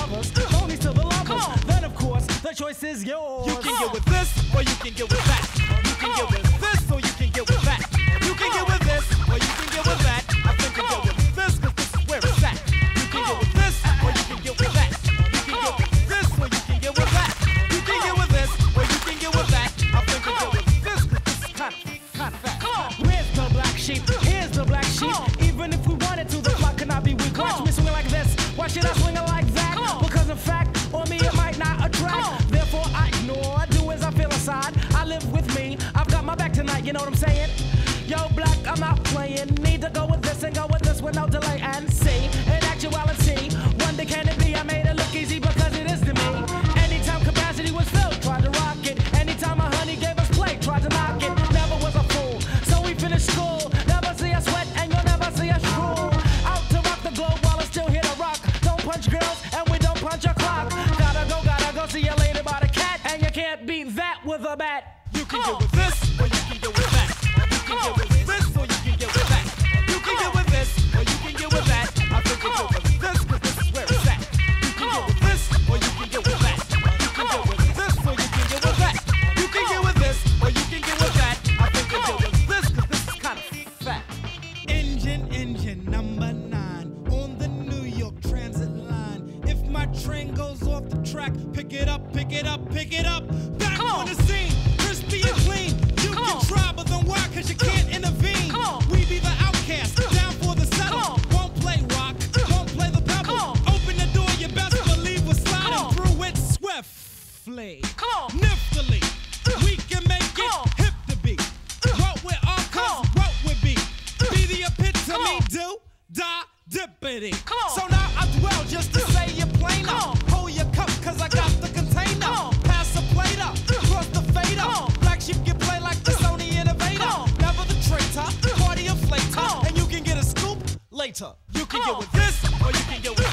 others, phonies to the lovers. Then of course, the choice is yours. You can get with this, or you can get with that. You can get with this, or you can get with that. You can get with this, or you can get with that. I think you get with this, cause this is where it's at. You can get with this, or you can get with that. You can get with this, or you can get with that. You can get with this, or you can get with that. I think you get with this, cause this is kinda fat. Where's the black sheep? Here's the black sheep. Even if we wanted to, the flock cannot be weak. Watch me swing like this. Why should I swing it like that? Because in fact, on me it might not attract. Therefore I ignore, do as I feel inside. I live with me, I've got my back tonight, you know what I'm saying? Yo, black, I'm not playing. Need to go with this and go with this with no delay and see. In actuality, one day can it be? I made it look easy because it is to me. Anytime capacity was filled, tried to rock it. Anytime my honey gave us play, tried to knock it. Never was a fool, so we finished school. Never see us sweat and you'll never see us drool. Out to rock the globe while it's still here to rock. Don't punch girls and we don't punch a clock. Gotta go, see you later by the cat. And you can't beat that with a bat. You can get with this, or you can get with that. You can get with this, or you can get with that. You can get with this, or you can get with that. I think you get with this, cause this is where it's at. You can get with this, or you can get with that. You can get with this, or you can get with that. You can get with this, or you can get with that. I think you get with this, cause this is kinda fat. Engine number 9 on the New York Transit line. If my train goes off the track, pick it up, pick it up, pick it up. Back on the scene, crispy and clean. You can try, but then why? Cause you can't intervene. We be the outcast, down for the settle. Won't play rock, won't play the pebble. Open the door, you best believe we're sliding through it swiftly. Niftily, we can make it hip to be. What with our cause, what with be. Be the epitome, do, die, dippity. So now I dwell just to say you're plain up. Hold your cup, cause I got the container. Pass the plate up, cross the fader. Black sheep can play like the Sony Innovator. Never the traitor, party inflator. And you can get a scoop later. You can get with this, or you can get with